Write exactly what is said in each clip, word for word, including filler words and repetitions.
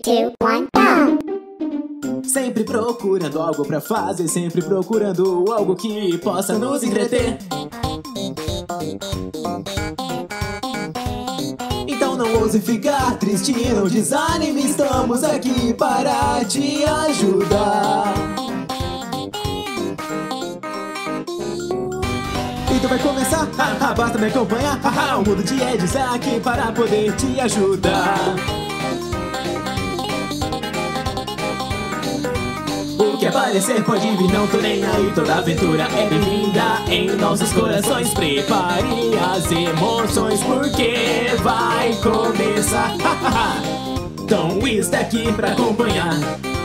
two, one, go! Sempre procurando algo pra fazer, sempre procurando algo que possa nos entreter. Então não ouse ficar triste, não desanime, estamos aqui para te ajudar. Então vai começar, ha, ha, basta me acompanhar, ha, ha, o mundo de Ed está aqui para poder te ajudar. O que aparecer pode vir, não tô nem aí. Toda aventura é bem-vinda em nossos corações. Prepare as emoções porque vai começar. Então está aqui pra acompanhar.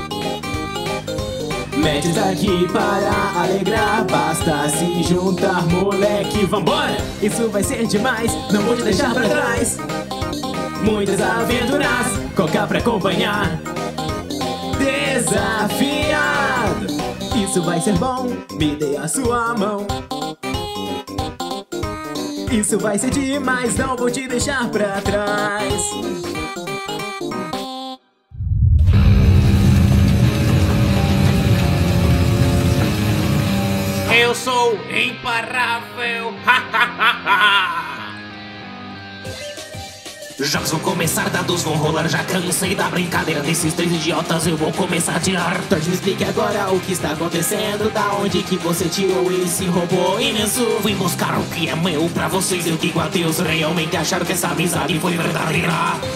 Matt está aqui para alegrar. Basta se juntar, moleque, vambora! Isso vai ser demais, não vou te deixar pra trás. Muitas aventuras, Coca pra acompanhar. Desafiado, isso vai ser bom, me dê a sua mão. Isso vai ser demais, não vou te deixar pra trás. Eu sou imparável. Jogos vão começar, dados vão rolar. Já cansei da brincadeira desses três idiotas, eu vou começar a tirar. Então me explique agora o que está acontecendo. Da onde que você tirou esse robô imenso? Vim buscar o que é meu pra vocês. Eu digo adeus, realmente acharam que essa amizade foi verdadeira.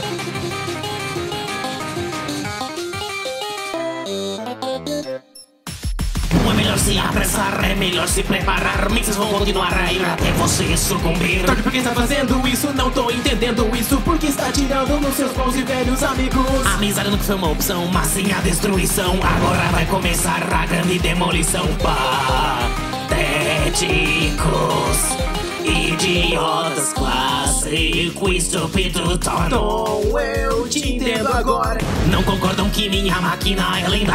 É melhor se apressar, é melhor se preparar. Mixes vão continuar a ir até você sucumbir. Torque, por que está fazendo isso? Não tô entendendo isso. Por que está tirando nos seus bons e velhos amigos? A amizade nunca foi uma opção, mas sim a destruição. Agora vai começar a grande demolição. Patéticos, idiotas, clássico, estúpido, Tom. Tom, eu te entendo agora. Não concordam que minha máquina é linda?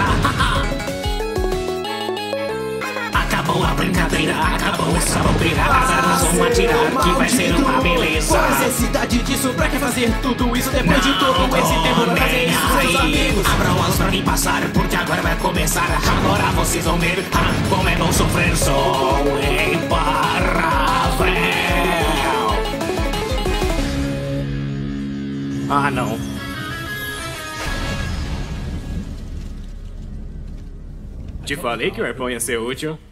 Acabou a brincadeira, acabou essa bobeira. As armas vão atirar, que vai ser uma beleza. Qual necessidade disso? Pra que fazer tudo isso depois de todo esse tempo? Pra fazer isso com seus amigos? Abram as pra mim passar, porque agora vai começar. Agora vocês vão ver ah, como é bom sofrer. Sou imparável. Ah, não. Te falei que o arpão ia ser útil.